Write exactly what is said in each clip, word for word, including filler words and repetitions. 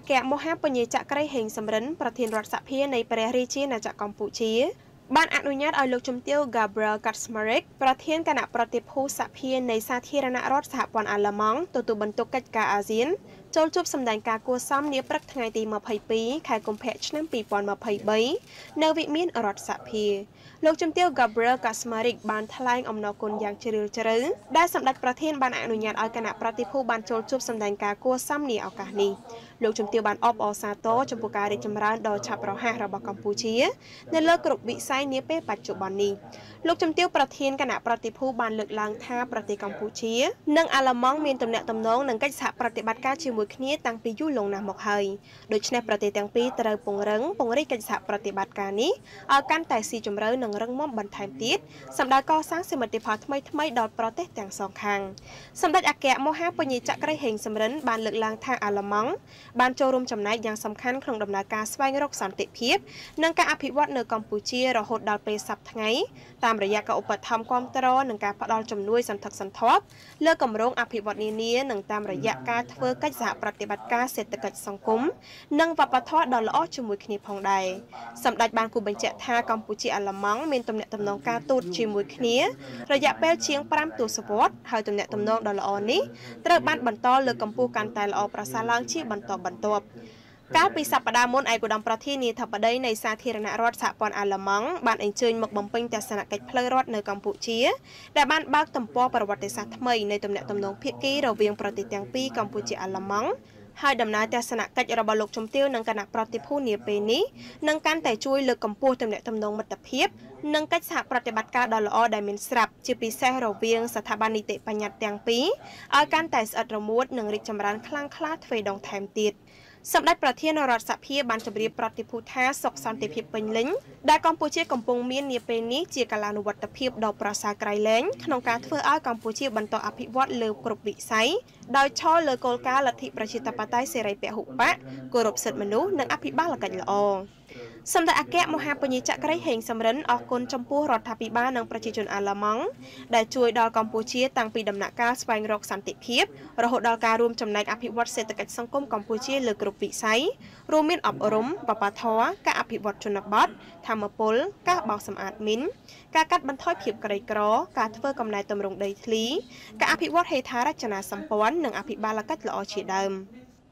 គ្គមហាបញ្ញចក្រៃហេងសំរិនប្រធានរដ្ឋសភានៃព្រះរាជាណាចក្រកម្ពុជាបានអនុញ្ញាតឲ្យលោកជំទាវ Gabriel Kaczmarek ប្រធានគណៈប្រតិភូសភានៃសាធារណរដ្ឋសហព័ន្ធអាល្លឺម៉ង់ទទួលបន្ទុកកិច្ចការអាស៊ានចូលជួបសម្ដែងការគួរសមនាព្រឹកថ្ងៃទីម្ភៃពីរខែកុម្ភៈឆ្នាំពីរពាន់ម្ភៃបីនៅវិមានរដ្ឋសភាលោកជំទាវ Gabriel Kaczmarek បានថ្លែងអំណរគុណយ៉ាងជ្រាលជ្រៅដែលសម្ដេចប្រធានបានអនុញ្ញាតឲ្យគណៈប្រតិភូបានចូលជួបសម្ដែងការគួរសមនាឱកាសនេះលោកជំទាវបានអបអរសាទរចំពោះការរីកចម្រើនដ៏ឆាប់រហ័សរបស់កម្ពុជានៅលើគ្រប់វិស័យនាពេលបច្ចុប្បន្ននេះលោកជំទាវប្រធានគណៈប្រតិភូបានលើកឡើងថាប្រទេសកម្ពុជានិងអាល្លឺម៉ង់មានទំនាក់ទំនងនិងកិច្ចសហប្រតិបត្តិការជាមួយគ្នាតាំងពីយូរលង់ណាស់មកហើយដូច្នេះប្រទេសទាំងពីរត្រូវពង្រឹងពង្រីកកិច្ចសហប្រតិបត្តិការនេះឲ្យកាន់តែស៊ីជម្រៅនិងរឹងមាំបន្ថែមទៀតសម្ដៅកសាងសមិទ្ធផលថ្មីថ្មីដល់ប្រទេសទាំងសងខាងសម្ដេចអគ្គមហាបញ្ញចក្រៃហេងសំរិនបានលើកឡើងថាអាល្លឺម៉ង់បានចូលរួមចំណែកយ៉ាងសំខាន់ក្នុងដំណើរការស្វែងរកសន្តិភាពនិងការអភិវឌ្ឍនៅកម្ពុជារហូតដល់ពេលសប្តាហ៍ថ្ងៃតាមរយៈការឧបត្ថម្ភគាំទ្រនិងការផ្តល់ជំនួយសន្ធឹកសន្ធាប់លើគម្រោងអភិវឌ្ឍនានានិងតាមរយៈការធ្វើកិច្ចសហប្រតិបត្តិការសេដ្ឋកិច្ចសង្គមនិងវប្បធម៌ដ៏ល្អជាមួយគ្នាផងដែរសម្ដេចបានគូបញ្ជាក់ថាកម្ពុជាអាល្លឺម៉ង់មានទំនាក់ទំនងការទូតជាមួយគ្នារយៈពេលជាងប្រាំទសវត្សរ៍ហើយទំនាក់ទំនងដ៏ល្អនេះត្រូវបានបន្តលើកកម្ពស់កាន់តែល្អប្រសើរឡើងជាបន្តបន្ទាប់កាលពីសប្តាហ៍មុនឯកឧត្តមប្រធានាធិបតីនៃសាធារណរដ្ឋសហព័ន្ធអាល្លឺម៉ង់បានអញ្ជើញមកបំពេញទស្សនកិច្ចផ្លូវរដ្ឋនៅកម្ពុជាដែលបានបើកទំព័រប្រវត្តិសាស្ត្រថ្មីនៃទំនាក់ទំនងភាគីរវាងប្រទេសទាំងពីរកម្ពុជាអាល្លឺម៉ង់ហើយដំណើរទស្សនកិច្ចរបស់លោកជំទាវនិងគណៈប្រតិភូនាពេលនេះនឹងកាន់តែជួយលើកកម្ពស់ទំនាក់ទំនងមិត្តភាពនិងកិច្ចសហប្រតិបត្តិការដ៏ល្អដែលមានស្រាប់ជាពិសេសរវាងស្ថាប័ននីតិបញ្ញត្តិទាំងពីរឲ្យកាន់តែស្អិតរមួតនិងរីកចម្រើនខ្លាំងក្លាទ្វេដងថែមទៀតសម្ដេចប្រធានរដ្ឋសភាបានជម្រាបប្រតិភូថាសុខសន្តិភាពពេញលេញដែលកម្ពុជាកំពុងមាននាពេលនេះជាកាលានុវត្តភាពដ៏ប្រសើរក្រៃលែងក្នុងការធ្វើឲ្យកម្ពុជាបន្តអភិវឌ្ឍលើគ្រប់វិស័យដោយឈលលើគោលការណ៍លទ្ធិប្រជាធិបតេយ្យសេរីពហុបកគោរពសិទ្ធិមនុស្សនិងអភិបាលកិច្ចល្អសម្ដេចអគ្គមហាបញ្ញចក្រៃហេងសំរិនអរគុណចំពោះរដ្ឋាភិបាលនិងប្រជាជនអាល្លឺម៉ង់ដែលជួយដល់កម្ពុជាតាំងពីដំណាក់កាលស្វែងរកសន្តិភាពរហូតដល់ការរួមចំណែកអភិវឌ្ឍសេដ្ឋកិច្ចសង្គមកម្ពុជាលើគ្រប់វិស័យរួមមានអប់រំវប្បធម៌ការអភិវឌ្ឍជនបទធម្មពលការបោសសម្អាតមីនការកាត់បន្ថយភាពក្រីក្រការធ្វើកំណែទម្រង់ដីធ្លីការអភិវឌ្ឍហេដ្ឋារចនាសម្ព័ន្ធនិងអភិបាលកិច្ចល្អជាដើម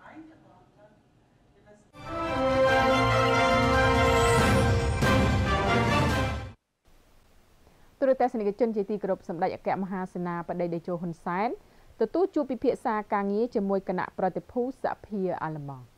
ទូរទស្សនិកជនជាទីគោរពសម្ដេចអគ្គមហាសេនាបតីតេជោហ៊ុនសែនទទួលជួបពិភាក្សាការងារជាមួយគណៈប្រតិភូសភាអាល្លឺម៉ង់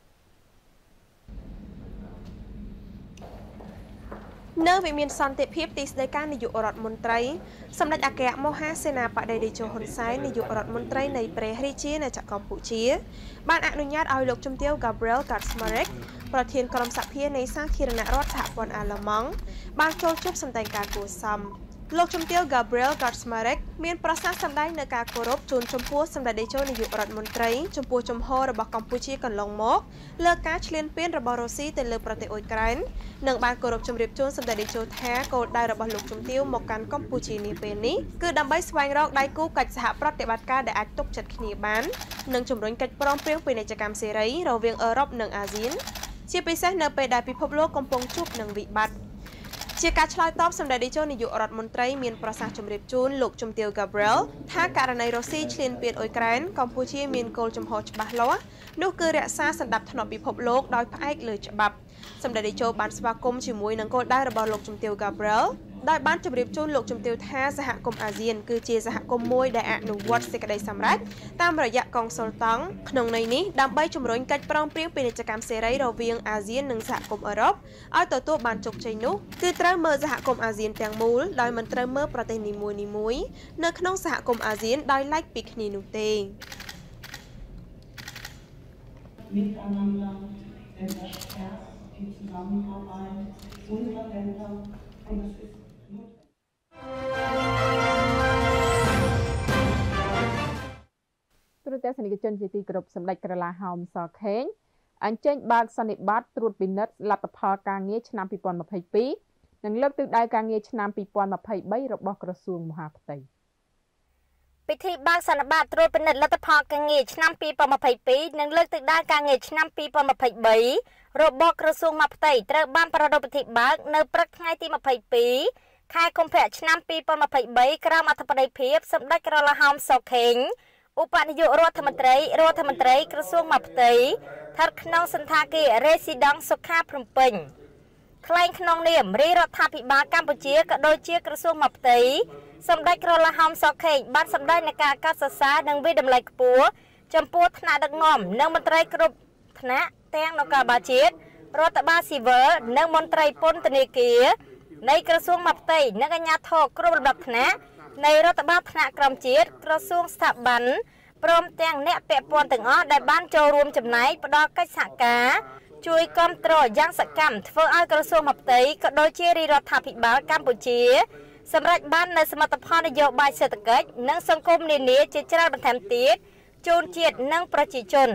នៅវិមានសន្តិភាពទីស្តីការនាយករដ្ឋមន្ត្រីសម្ដេចអគ្គមហាសេនាបតីតេជោហ៊ុនសែននាយករដ្ឋមន្ត្រីនៃព្រះរាជាណាចក្រកម្ពុជាបានអនុញ្ញាតឲ្យលោកជំទាវ Gabriel Kaczmarek ប្រធានក្រុមសភានៃសាធារណរដ្ឋសហព័ន្ធអាល្លឺម៉ង់បានចូលជួបសម្ដែងការគួរសមលោកជំទាវ Gabriel Kaczmarek មានប្រសាសន៍សម្ដែងនៅការគោរពជូនចំពោះសម្ដេចតេជោនាយករដ្ឋមន្ត្រីចំពោះជំហររបស់កម្ពុជាកន្លងមកលើការឈ្លានពានរបស់រុស្ស៊ីទៅលើប្រទេសអ៊ុយក្រែននិងបានគោរពជម្រាបជូនសម្ដេចតេជោថាគោលដៅរបស់លោកជំទាវមកកាន់កម្ពុជានាពេលនេះគឺដើម្បីស្វែងរកដៃគូកិច្ចសហប្រតិបត្តិការដែលអាចទុកចិត្តគ្នាបាននិងជំរុញកិច្ចព្រមព្រៀងពាណិជ្ជកម្មសេរីរវាងអឺរ៉ុបនិងអាស៊ានជាពិសេសនៅពេលដែលពិភពលោកកំពុងជួបនឹងវិបត្តិជាការឆ្លើយតបសម្ដេចតេជោនាយករដ្ឋមន្ត្រីមានប្រសាសន៍ជម្រាបជូនលោកជំទាវ Gabriel ថាករណីរុស្ស៊ីឈ្លានពានអ៊ុយក្រែនកម្ពុជាមានគោលចំហច្បាស់លាស់នោះគឺរក្សាសន្តិភាពពិភពលោកដោយផ្អែកលើច្បាប់សម្ដេចតេជោបានស្វាគមន៍ជាមួយនឹងគោលដៅរបស់លោកជំទាវ Gabriel ដោយបានជម្រាបជូនលោកជំទាវថាសហគមន៍អាស៊ានគឺជាសហគមន៍មួយដែលអនុវត្តសេចក្តីសម្រេចតាមរយៈកុងស៊ុលតង់ក្នុងន័យនេះដើម្បីជំរុញកិច្ចព្រមព្រៀងពាណិជ្ជកម្មសេរីរវាងអាស៊ាននិងសហគមន៍អឺរ៉ុបឲ្យទទួលបានជោគជ័យនោះគឺត្រូវមើលសហគមន៍អាស៊ានទាំងមូលដោយមិនត្រូវមើលប្រទេសនីមួយៗនៅក្នុងសហគមន៍អាស៊ានដោយឡែកពីគ្នានោះទេទូរទស្សនិកជនជាទីគោរពសម្ដេចក្រឡាហោមសខេងអញ្ជើញបើកសន្និបាតត្រួតពិនិត្យលទ្ធផលការងារឆ្នាំពីរពាន់ម្ភៃពីរនិងលើកទិសដៅការងារឆ្នាំពីរពាន់ម្ភៃបីរបស់ក្រសួងមហាផ្ទៃពិធីបើកសន្និបាតត្រួតពិនិត្យលទ្ធផលការងារឆ្នាំពីរពាន់ម្ភៃពីរនិងលើកទឹកដើមការងារឆ្នាំពីរពាន់ម្ភៃបីរបស់ក្រសួងមហាផ្ទៃត្រូវបានប្រារព្ធពិធីបើកនៅព្រឹកថ្ងៃទីម្ភៃពីរខែកុម្ភៈឆ្នាំពីរពាន់ម្ភៃបីក្រោមអធិបតីភាពសម្ដេចក្រឡាហោមសខេងឧបនាយករដ្ឋមន្ត្រីរដ្ឋមន្ត្រីក្រសួងមហាផ្ទៃស្ថិតក្នុងសន្តាគារ Residence សុខាភ្នំពេញថ្លែងក្នុងនាមរាជរដ្ឋាភិបាលកម្ពុជាក៏ដូចជាក្រសួងមហាផ្ទៃសម្ដេចក្រឡាហោមសខេងបានសម្ដែងនៃការកោតសរសើរនិងវិតម្លៃខ្ពស់ចំពោះថ្នាក់ដឹកនាំនិងមន្ត្រីគ្រប់ថ្នាក់ទាំងនគរបាលជាតិរដ្ឋបាលស៊ីវិលនិងមន្ត្រីពន្ធនាគារនៃក្រសួងមហាផ្ទៃនិងអាជ្ញាធរគ្រប់លំដាប់ថ្នាក់នៃរដ្ឋបាលថ្នាក់ក្រោមជាតិក្រសួងស្ថាប័នព្រមទាំងអ្នកពាក់ព័ន្ធទាំងអស់ដែលបានចូលរួមចំណែកផ្ដល់កិច្ចសហការជួយគាំទ្រយ៉ាងសកម្មធ្វើឲ្យក្រសួងមហាផ្ទៃក៏ដូចជារាជរដ្ឋាភិបាលកម្ពុជាសម្រាប់បាននូវសមិទ្ធផលនយោបាយសេដ្ឋកិច្ចនិងសង្គមនានាជាច្រើនបន្ថែមទៀតជូនជាតិនិងប្រជាជន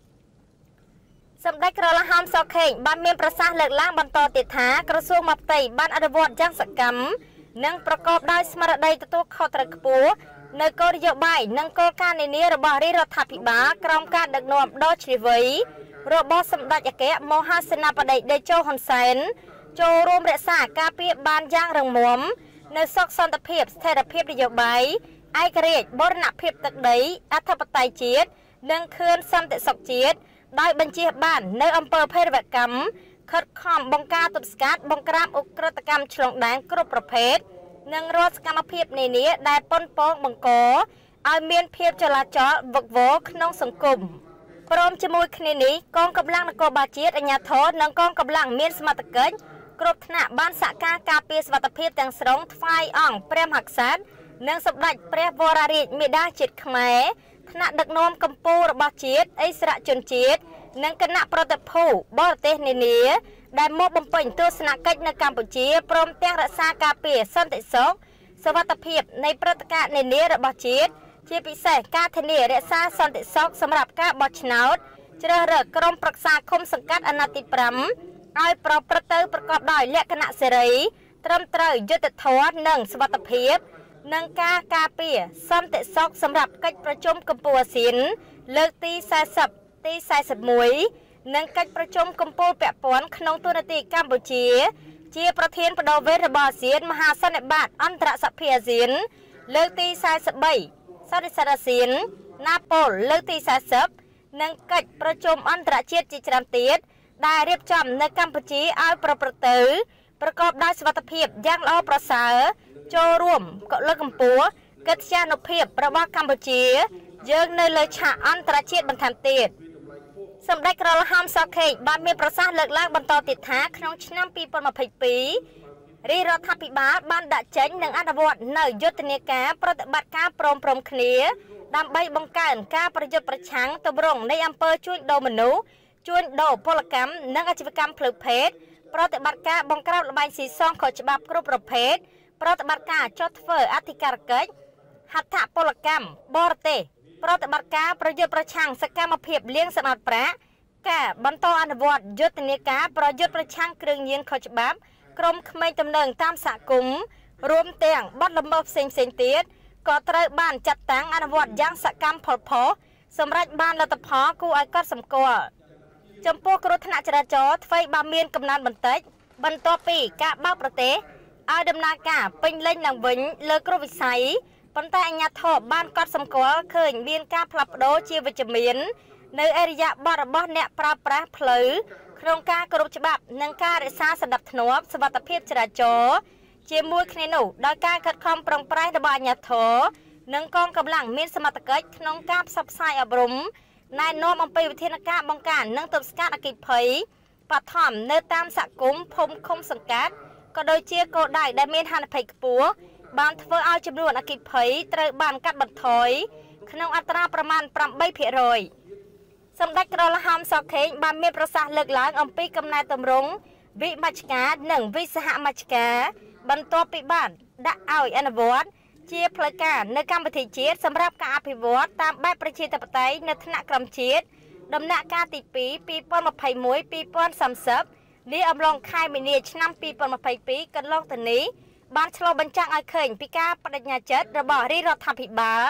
សម្ដេចក្រឡាហោមសខេងបានមានប្រសាសន៍លើកឡើងបន្តទៀតថាក្រសួងមហាផ្ទៃបានអនុវត្តយ៉ាងសកម្មនិងប្រកបដោយស្មារតីទទួលខុសត្រូវខ្ពស់នៅគោលនយោបាយនិងគោលការណ៍នានារបស់រាជរដ្ឋាភិបាលក្រោមការដឹកនាំដ៏ឈ្លាសវៃរបស់សម្ដេចអគ្គមហាសេនាបតីតេជោហ៊ុនសែនចូលរួមរក្សាការពារបានយ៉ាងរឹងមាំនៅសុខសន្តិភាពស្ថិរភាពនយោបាយឯករាជ្យបូរណភាពទឹកដីអធិបតេយ្យជាតិនិងខឿនសន្តិសុខជាតិដោយបញ្ជាបាននៅអង្គើភេរវកម្មខិតខំបង្ការទប់ស្កាត់បង្ក្រាបឧក្រិដ្ឋកម្មឆ្លងដែនគ្រប់ប្រភេទនិងរាល់សកម្មភាពនានាដែលប៉ុនប៉ងបង្កឲ្យមានភាពចលាចលវឹកវរក្នុងសង្គមព្រមជាមួយគ្នានេះកងកម្លាំងនគរបាលជាតិអាជ្ញាធរនិងកងកម្លាំងមានសមត្ថកិច្ចគ្រប់ថ្នាក់បានសហការការពារសុវត្ថិភាពទាំងស្រុងថ្វាយអង្គព្រះមហាក្សត្រនិងសម្ដេចព្រះវររាជមាតាជាតិខ្មែរថ្នាក់ដឹកនាំកម្ពុជារបស់ជាតិអិសរាជជនជាតិនិងគណៈប្រតិភូបរទេសនានាដែលមកបំពេញទស្សនកិច្ចនៅកម្ពុជាព្រមទាំងរក្សាការពារសន្តិសុខសុវត្ថិភាពនៃព្រឹត្តិការណ៍នានារបស់ជាតិជាពិសេសការធានារក្សាសន្តិសុខសម្រាប់ការបោះឆ្នោតជ្រើសរើសក្រុមប្រឹក្សាឃុំសង្កាត់អាណត្តិទីប្រាំឲ្យប្រព្រឹត្តទៅប្រកបដោយលក្ខណៈសេរីត្រឹមត្រូវយុត្តិធម៌និងសុវត្ថិភាពនិងការការពារសន្តិសុខសម្រាប់កិច្ចប្រជុំកម្ពុជាអាស៊ានលើកទីសែសិបទីសែសិបមួយនិងកិច្ចប្រជុំកម្ពុជាពាក់ព័ន្ធក្នុងទូនាទីកម្ពុជាជាប្រធានបដូវវេនរបស់អាស៊ានមហាសន្និបាតអន្តរសភាអាស៊ានលើកទីសែសិបបីសន្និសីទអាស៊ានណាប៉ូលលើកទីសែសិបនិងកិច្ចប្រជុំអន្តរជាតិជាច្រើនទៀតដែលរៀបចំនៅកម្ពុជាឲ្យប្រព្រឹត្តទៅប្រកបដោយសុវត្ថិភាពយ៉ាងល្អប្រសើរចូលរួមលើកកម្ពស់កិត្យានុភាពរបស់កម្ពុជាយើងនៅលើឆាកអន្តរជាតិបន្ថែមទៀតសម្ដេចក្រឡាហោមសខេងបានមានប្រសាសន៍លើកឡើងបន្តទៀតថាក្នុងឆ្នាំពីរពាន់ម្ភៃពីររាជរដ្ឋាភិបាលបានដាក់ចេញនិងអនុវត្តនៅយុទ្ធនាការប្រតិបត្តិការព្រមព្រំគ្នាដើម្បីបង្កើនការប្រយុទ្ធប្រឆាំងទម្រង់នៃអំពើជួញដូរមនុស្សជួញដូរពលកម្មនិងអាជីវកម្មផ្លូវភេទប្រតិបត្តិការបង្ក្រាបល្បែងស៊ីសងខុសច្បាប់គ្រប់ប្រភេទប្រតិបត្តិការចុះធ្វើអធិការកិច្ចហត្ថពលកម្មបរទេសប្រតិបត្តិការប្រយុទ្ធប្រឆាំងសកម្មភាពលាងសម្អាតប្រាក់ការបន្តអនុវត្តយុទ្ធនាការប្រយុទ្ធប្រឆាំងគ្រឿងញៀនខុសច្បាប់ក្រុមក្មេងទំនើងតាមសហគមន៍រួមទាំងបទល្មើសផ្សេងផ្សេងទៀតក៏ត្រូវបានចាត់តាំងអនុវត្តយ៉ាងសកម្មផលផុសសម្រាប់បានលទ្ធផលគួរឲ្យកត់សម្គាល់ចំពោះគ្រោះថ្នាក់ចរាចរណ៍អ្វីបើមានកំណត់បន្តិចបន្ទាប់ពីការបើកប្រទេសឲ្យដំណើរការពេញលេញឡើងវិញលើគ្រប់វិស័យប៉ុន្តែអាជ្ញាធរបានកត់សម្គាល់ឃើញមានការផ្លាស់ប្ដូរជាវិជ្ជមាននៅអរិយាប័ត្ររបស់អ្នកប្រើប្រាស់ផ្លូវក្នុងការគោរពច្បាប់និងការរក្សាសណ្ដាប់ធ្នាប់សុវត្ថិភាពចរាចរណ៍ជាមួយគ្នានោះដោយការខិតខំប្រឹងប្រែងរបស់អាជ្ញាធរនិងកងកម្លាំងមានសមត្ថកិច្ចក្នុងការផ្សព្វផ្សាយអប់រំណែនាំអំពីវិធានការបង្ការនិងទប់ស្កាត់អគ្គិភ័យបឋមនៅតាមសហគមន៍ភូមិឃុំសង្កាត់ក៏ដូចជាគោលដៅដែលមានហានិភ័យខ្ពស់បានធ្វើឲ្យចំនួនអគ្គិភ័យត្រូវបានកាត់បន្ថយក្នុងអត្រាប្រមាណប្រាំបីភាគរយសម្ដេចក្រឡាហោមសខេងបានមានប្រសាសន៍លើកឡើងអំពីកំណែទម្រង់វិមជ្ឈការនិងវិសហមជ្ឈការបន្ទាប់ពីបានដាក់ឲ្យអនុវត្តជាផ្លូវការនៅកម្មវិធីជាតិសម្រាប់ការអភិវឌ្ឍតាមបែបប្រជាធិបតេយ្យនៅថ្នាក់ក្រោមជាតិដំណាក់កាលទីពីរ ពីរពាន់ម្ភៃមួយ ពីរពាន់សាមសិបនាអំឡុងខែមីនាឆ្នាំពីរពាន់ម្ភៃពីរកន្លងទៅនេះបានឆ្លុះបញ្ចាំងឲ្យឃើញពីការបដិញ្ញាចិត្តរបស់រាជរដ្ឋាភិបាល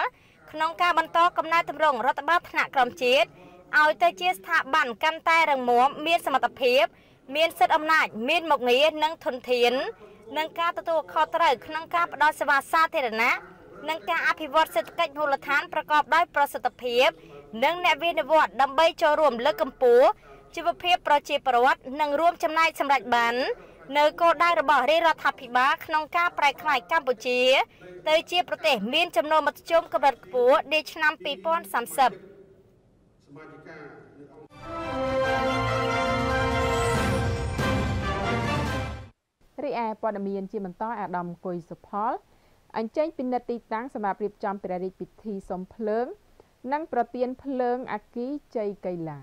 ក្នុងការបន្តកំណែទម្រង់រដ្ឋបាលថ្នាក់ក្រោមជាតិឲ្យទៅជាស្ថាប័នកាន់តែរឹងមាំមានសមត្ថភាពមានសិទ្ធិអំណាចមានមុខងារនិងធនធាននិងការទទួលខុសត្រូវក្នុងការផ្តល់សេវាសាធារណៈនិងការអភិវឌ្ឍសេដ្ឋកិច្ចមូលដ្ឋានប្រកបដោយប្រសិទ្ធភាពនិងអ្នកវិនិយោគដើម្បីចូលរួមលើកកម្ពស់ជីវភាពប្រជាពលរដ្ឋនិងរួមចំណែកសម្រេចបាននៅគោលដៅរបស់រាជរដ្ឋាភិបាលក្នុងការប្រែក្លាយកម្ពុជាទៅជាប្រទេសមានចំណូលមធ្យមកម្រិតខ្ពស់នាឆ្នាំពីរពាន់សាមសិបរីឯព័ត៌មានជាបន្តអាដាមគុយសុផលអញ្ជើញពិនិត្យទីតាំងសម្រាប់រៀបចំព្រះរាជពិធីសុំភ្លើងនិងប្រទានភ្លើងអគ្គីជ័យកីឡា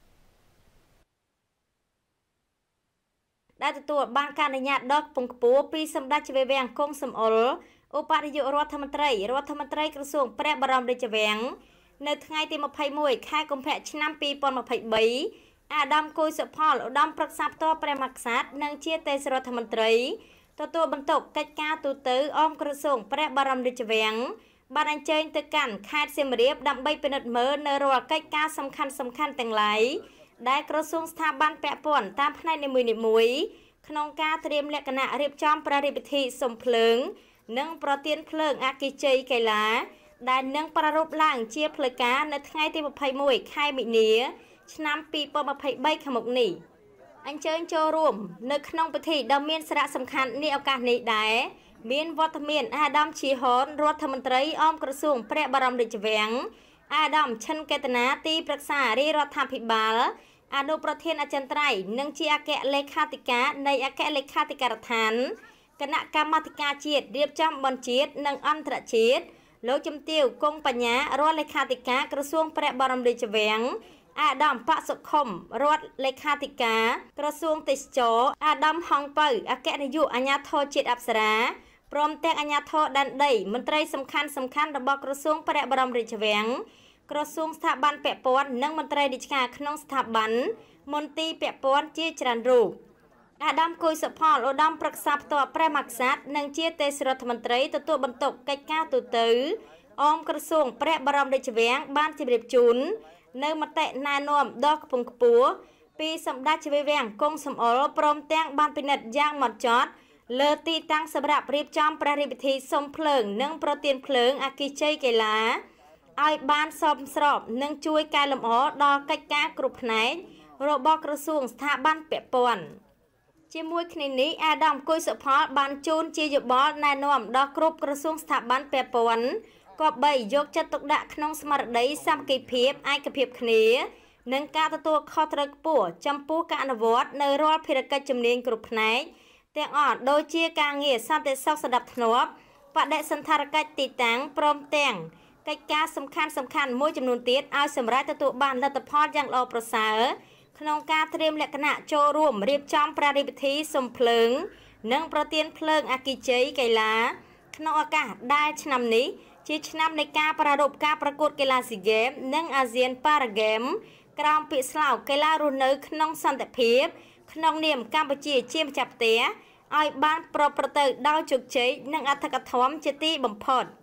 ដែលទទួលបានការអនុញ្ញាតដ៏ខ្ពង់ខ្ពស់ពីសម្ដេចជាវាំងគង់សំអល់ឧបនាយករដ្ឋមន្ត្រីរដ្ឋមន្ត្រីក្រសួងព្រះបរមរាជវាំងនៅថ្ងៃទីម្ភៃមួយខែកុម្ភៈឆ្នាំពីរពាន់ម្ភៃបីអាដាមគុយសុផលឧត្តមប្រឹក្សាផ្ទាល់ព្រះមហាក្សត្រនិងជាទេសរដ្ឋមន្ត្រីទទួលបន្ទុកកិច្ចការទូតអមក្រសួងព្រះបរមរាជវាំងបានអញ្ជើញទៅកាន់ខេត្តសៀមរាបដើម្បីពិនិត្យមើលនៅរាល់កិច្ចការសំខាន់សំខាន់ទាំងឡាយដែលក្រសួងស្ថាប័នពាក់ព័ន្ធតាមផ្នែកនីមួយៗក្នុងការត្រៀមលក្ខណៈរៀបចំព្រះរាជពិធីសុំភ្លើងនិងប្រទានភ្លើងអគ្គិជ័យកីឡាដែលនឹងប្រារព្ធឡើងជាផ្លូវការនៅថ្ងៃទីម្ភៃមួយខែមិនិនាឆ្នាំពីរពាន់ម្ភៃបីខាងមុខនេះអញ្ជើញចូលរួមនៅក្នុងពិធីដ៏មានសារៈសំខាន់នេះឱកាសនេះដែរមានវត្តមានអាដាមឈីហនរដ្ឋមន្ត្រីអមក្រសួងព្រះបរមរាជវាំងអាដាមឈិនកេតនាទីប្រឹក្សារាជរដ្ឋាភិបាលអនុប្រធានអចិន្ត្រៃយ៍និងជាអគ្គលេខាធិការនៃអគ្គលេខាធិការដ្ឋានគណៈកម្មាធិការជាតិរៀបចំបុណ្យជាតិនិងអន្តរជាតិលោកជំទាវគង់បញ្ញារដ្ឋលេខាធិការក្រសួងព្រះបរមរាជវាំងអាដាមបសុខុមរដ្ឋលេខាធិការក្រសួងទេសចរអាដាមហងពៅអគ្គនាយកអាជ្ញាធរជាតិអប្សរាព្រមទាំងអាជ្ញាធរដែនដីមន្ត្រីសំខាន់សំខាន់របស់ក្រសួងព្រះបរមរាជវាំងក្រសួងស្ថាប័នពាក់ព័ន្ធនិងមន្ត្រីរាជការក្នុងស្ថាប័នមន្ទីរពាក់ព័ន្ធជាច្រើនរូបអាដាមគុយសុផលឧត្តមប្រឹក្សាផ្ទាល់ព្រះមហាក្សត្រនិងជាទេសរដ្ឋមន្ត្រីទទួលបន្ទុកកិច្ចការទូតអមក្រសួងព្រះបរមរាជវាំងបានជម្រាបជូននៅមតិណែនាំដ៏ខ្ពង់ខ្ពស់ពីសម្ដេចជាវាំងគង់សំអល់ព្រមទាំងបានពិនិត្យយ៉ាងហ្មត់ចត់លើទីតាំងសម្រាប់រៀបចំព្រះរាជពិធីសុំភ្លើងនិងប្រទានភ្លើងអគ្គិជ័យកីឡាឲ្យបានសមស្របនិងជួយកែលម្អដល់កិច្ចការគ្រប់ផ្នែករបស់ក្រសួងស្ថាប័នពាក់ព័ន្ធជាមួយគ្នានេះអាដាមគុយសុផលបានជូនជាយោបល់ណែនាំដល់គ្រប់ក្រសួងស្ថាប័នពាក់ព័ន្ធក៏បីយកចិត្តទុកដាក់ក្នុងស្មារតីសាមគ្គីភាពឯកភាពគ្នានិងការទទួលខុសត្រូវខ្ពស់ចំពោះការអនុវត្តនៅរាល់ភារកិច្ចជំនាញគ្រប់ផ្នែកទាំងអស់ដូចជាការងារសន្តិសុខសណ្ដាប់ធ្នាប់បដិសណ្ឋារកិច្ចទីតាំងព្រមទាំងកិច្ចការសំខាន់សំខាន់មួយចំនួនទៀតឲ្យសម្រាប់ទទួលបានលទ្ធផលយ៉ាងល្អប្រសើរក្នុងការត្រៀមលក្ខណៈចូលរួមរៀបចំព្រះរាជពិធីសុំភ្លើងនិងប្រទានភ្លើងអគ្គិជ័យកីឡាក្នុងឱកាសដែលឆ្នាំនេះជាឆ្នាំនៃការប្រារព្ធការប្រកួតកីឡាស៊ីហ្គេមនិងអាស៊ានប៉ារ៉ាហ្គេមក្រោមពាក្យស្លោកកីឡារស់នៅក្នុងសន្តិភាពក្នុងនាមកម្ពុជាជាម្ចាស់ផ្ទះឲ្យបានប្រព្រឹត្តទៅដោយជោគជ័យនិងអធិកធម៌ជាទីបំផុត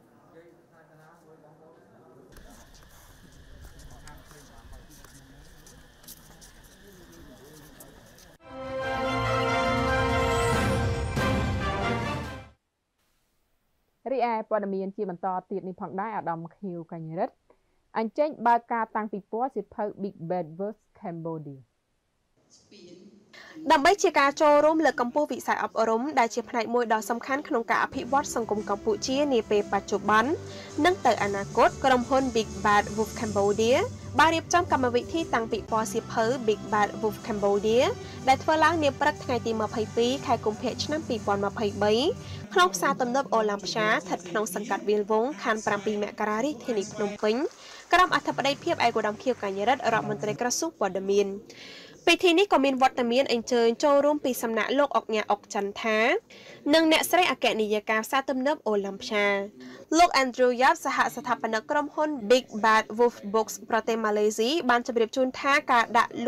រីឯព័ត៌មានជាបន្តទៀតនេះផងដែរអាដាមខៀវកញ្ញរិទ្ធអញ្ជើញបើកការតាំងពិព័រណ៍សៀវភៅ Big Bad versus Cambodia ដើម្បីជាការចូលរួមលើកកម្ពស់វិស័យអប់រំដែលជាផ្នែកមួយដ៏សំខាន់ក្នុងការអភិវឌ្ឍសង្គមកម្ពុជានាពេលបច្ចុប្បន្ននិងទៅអនាគតក្រុមហ៊ុន Big Bad versus Cambodia បានរៀបចំកម្មវិធីតាំងពិព័រណ៍សៀវភៅ Big Bad versus Cambodia ដែលធ្វើឡើងនាព្រឹកថ្ងៃទីម្ភៃពីរខែកុម្ភៈឆ្នាំពីរពាន់ម្ភៃបីក្នុងផ្សារទំនើបអូឡាំផ្សាស្ថិតក្នុងសង្កាត់វាលវងខណ្ឌប្រាំពីរមករារាជធានីភ្នំពេញក្រុមអធិបតីភាពឯកឧត្តមខៀវកញ្ញរិទ្ធរដ្ឋមន្ត្រីក្រសួងព័ត៌មានពិធីនេះក៏មានវត្តមានអញ្ជើញចូលរួមពីសំណាក់លោកអុកញ៉ាអុកចន្ទថានិងអ្នកស្រីអគ្គនាយិកាផ្សារទំនើបអូឡាំផ្សាលោក Andrew Yap សហស្ថាបនិកក្រុមហ៊ុន Big Bad Wolf Books ប្រទេសម៉ាឡេស៊ីបានជម្រាបជូនថាការដាក់លក់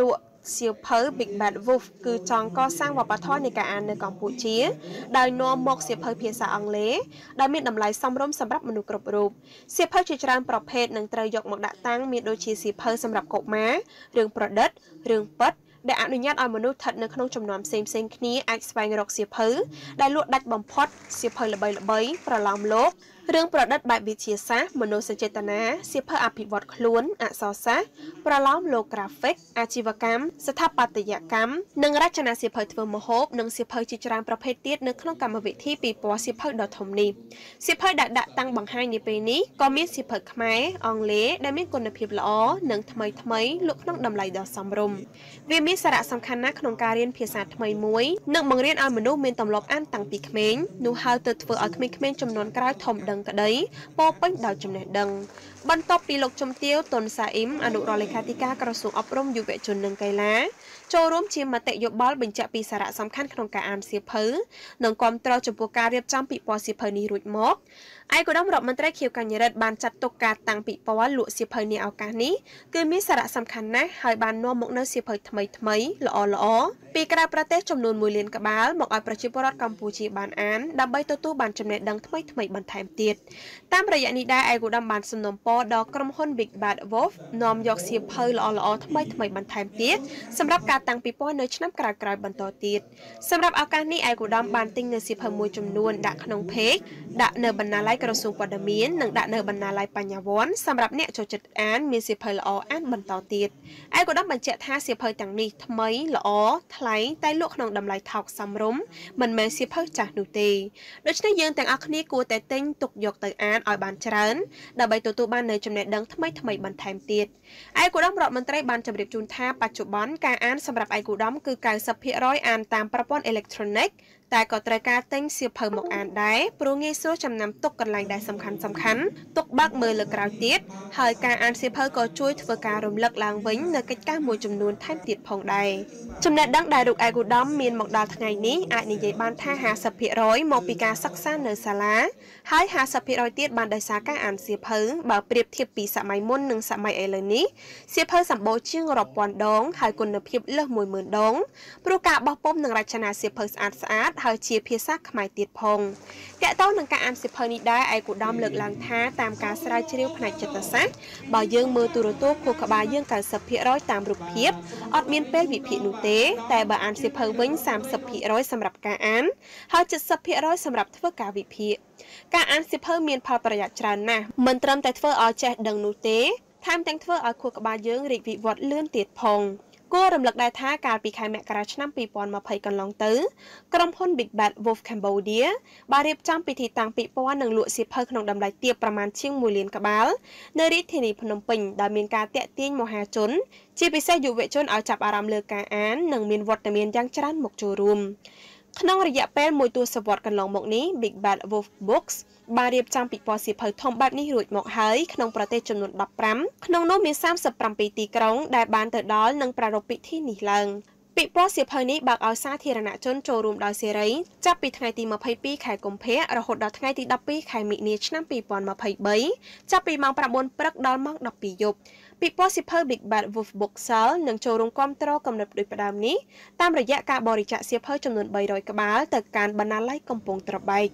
សៀវភៅ Big Bad Wolf គឺចង់កសាងវប្បធម៌នៃការអាននៅកម្ពុជាដោយនាំមកសៀវភៅភាសាអង់គ្លេសដែលមានតម្លៃសមរម្យសម្រាប់មនុស្សគ្រប់រូបសៀវភៅជាច្រើនប្រភេទនឹងត្រូវយកមកដាក់តាំងមានដូចជាសៀវភៅសម្រាប់កុមាររឿងប្រឌិតរឿងពិតដែលអនុញ្ញាតឲ្យមនុស្សស្ថិតនៅក្នុងចំនួនផ្សេងផ្សេងគ្នាអាចស្វែងរកសៀវភៅដែលលក់ដាច់បំផុតសៀវភៅល្បីៗប្រឡោមលោករឿងប្រឌិតបែបវិទ្យាសាស្ត្រមនោសញ្ចេតនាសៀវភៅអភិវឌ្ឍខ្លួនអក្សរសាស្ត្រប្រឡោមលោក graphic អាជីវកម្មស្ថាបត្យកម្មនិងរចនាសៀវភៅធ្វើម្ហូបនិងសៀវភៅជាច្រើនប្រភេទទៀតនៅក្នុងកម្មវិធីពិព័រណ៍សៀវភៅដ៏ធំនេះសៀវភៅដែលដាក់តាំងបង្ហាញនាពេលនេះក៏មានសៀវភៅខ្មែរអង់គ្លេសដែលមានគុណភាពល្អនិងថ្មីថ្មីលក់ក្នុងតម្លៃដ៏សមរម្យវាមានសារៈសំខាន់ណាស់ក្នុងការរៀនភាសាថ្មីមួយនិងបង្រៀនឲ្យមនុស្សមានទម្លាប់អានតាំងពីក្មេងនោះហើយទៅធ្វើឲ្យក្មេងៗចំនួនក្រោយធំដឹងក្តីពោពេញដោយចំណេះដឹងបន្ទាប់ពីលោកជំទាវ តុន សាអ៊ីមអនុរដ្ឋលេខាធិការក្រសួងអប់រំយុវជននិងកីឡាចូលរួមជាមតិយោបល់បញ្ជាក់ពីសារៈសំខាន់ក្នុងការអានសៀវភៅនិងគាំទ្រចំពោះការរៀបចំពិព័រណ៍សៀវភៅនេះរួចមកឯកឧត្តមរដ្ឋមន្ត្រីខៀវកញ្ញរិទ្ធបានចាត់ទុកការតាំងពិព័រណ៍លក់សៀវភៅនាឱកាសនេះគឺមានសារៈសំខាន់ណាស់ហើយបាននាំមកនូវសៀវភៅថ្មីថ្មីល្អល្អពីក្រៅប្រទេសចំនួនមួយលានក្បាលមកឲ្យប្រជាពលរដ្ឋកម្ពុជាបានអានដើម្បីទទួលបានចំណេះដឹងថ្មីថ្មីបន្ថែមទៀតតាមរយៈនេះដែរឯកឧត្តមបានសំណូមពរដល់ក្រុមហ៊ុន Big Bad Wolf នាំយកសៀវភៅល្អល្អថ្មីថ្មីបន្ថែមទៀតសម្រាប់ការតាំងពិព័រណ៍នៅឆ្នាំក្រោយៗបន្តទៀតសម្រាប់ឱកាសនេះឯកឧត្តមបានទិញនៅសៀវភៅមួយចំនួនដាក់ក្នុងเพจដាក់នៅបណ្ណាល័យក្រសួងព័ត៌មាននិងដាក់នៅបណ្ណាល័យបញ្ញវន្តសម្រាប់អ្នកចូលចិត្តអានមានសៀវភៅល្អអានបន្តទៀតឯកឧត្តមបញ្ជាក់ថាសៀវភៅទាំងនេះថ្មីល្អថ្លៃតែលក់ក្នុងតម្លៃថោកសមរម្យមិនមែនសៀវភៅចាស់នោះទេដូច្នេះយើងទាំងអស់គ្នាគួរតែទិញទុកយកទៅអានឲ្យបានច្រើនដើម្បីទទួលបាននូវចំណេះដឹងថ្មីថ្មីបន្ថែមទៀតឯកឧត្តមរដ្ឋមន្ត្រីបានជម្រាបជូនថាបច្ចុប្បន្នការអានសម្រាប់ឯកឧត្តមគឺ九十ភាគរយអានតាមប្រព័ន្ធអេឡិចត្រូនិកតែក៏ត្រូវការទិញសៀវភៅមកអានដែរព្រោះងាយស្រួលចំណាំទុកកន្លែងដែលសំខាន់សំខាន់ទុកបាក់មើលលើក្រោយទៀតហើយការអានសៀវភៅក៏ជួយធ្វើការរំលឹកឡើងវិញនៅកិច្ចការមួយចំនួនថែមទៀតផងដែរចំណេះដឹងដែលលោកឯកឧត្តមមានមកដល់ថ្ងៃនេះអាចនិយាយបានថាห้าสิบភាគរយមកពីការសិក្សានៅសាលាហើយห้าสิบភាគរយទៀតបានដោយសារការអានសៀវភៅបើប្រៀបធៀបពីសម័យមុននិងសម័យឥឡូវនេះសៀវភៅសម្បូរជាងរាប់ពាន់ដងហើយគុណភាពលើសមួយម៉ឺនដងព្រោះការបោះពុម្ពនិងរចនាសៀវភៅស្អាតស្អាតហើយជាភាសាខ្មែរទៀតផងតកតងនឹងការអានសៀវភៅនេះដែរឯកឧត្តមលើកឡើងថាតាមការស្រាវជ្រាវផ្នែកចិត្តសាស្ត្របើយើងមើលទូរទស្សន៍ខួរក្បាលយើង九十ភាគរយតាមរូបភាពអត់មានពេលវិភាគនោះទេតែបើអានសៀវភៅវិញ三十ភាគរយសម្រាប់ការអានហើយ七十ភាគរយសម្រាប់ធ្វើការវិភាគការអានសៀវភៅមានផលប្រយោជន៍ច្រើនណាស់មិនត្រឹមតែធ្វើឲ្យចេះដឹងនោះទេថែមទាំងធ្វើឲ្យខួរក្បាលយើងរីកវិវត្តលឿនទៀតផងគួររំលឹកដែរថាកាលពីខែមករាឆ្នាំពីរពាន់ម្ភៃកន្លងទៅក្រុមហ៊ុន Big Bad Wolf Cambodia បានរៀបចំពិធីតាំងពិព័រណ៍និងលក់សៀវភៅក្នុងតម្លៃទាបប្រមាណជាងមួយលានក្បាលនៅរាជធានីភ្នំពេញដែលមានការតាក់ទាញមហាជនជាពិសេសយុវជនឲ្យចាប់អារម្មណ៍លើការអាននិងមានវត្តមានយ៉ាងច្រើនមកចូលរួមក្នុងរយៈពេលមួយទសវត្សរ៍កន្លងមកនេះ Big Bad Wolf Books បានរៀបចំពិព័រណ៍សៀវភៅធំបែបនេះរួចមកហើយក្នុងប្រទេសចំនួនដប់ប្រាំក្នុងនោះមាន三十七ទីក្រុងដែលបានទៅដល់និងប្រារព្ធពិធីនេះឡើងពិព័រណ៍សៀវភៅនេះបើកឲ្យសាធារណជនចូលរួមដោយសេរីចាប់ពីថ្ងៃទីម្ភៃពីរខែកុម្ភៈរហូតដល់ថ្ងៃទីដប់ពីរខែមិនិនាឆ្នាំពីរពាន់ម្ភៃបីចាប់ពីម៉ោងប្រាំបួនព្រឹកដល់ម៉ោងដប់ពីរយប់ពិព័រណ៍សៀវភៅ Big Bad Wolf Book Sale នឹងចូលរួមគាំទ្រកំណត់ដូចផ្ដើមនេះតាមរយៈការបរិច្ចាគសៀវភៅចំនួនបីរយក្បាលទៅកាន់បណ្ណាល័យកំពង់ត្របែក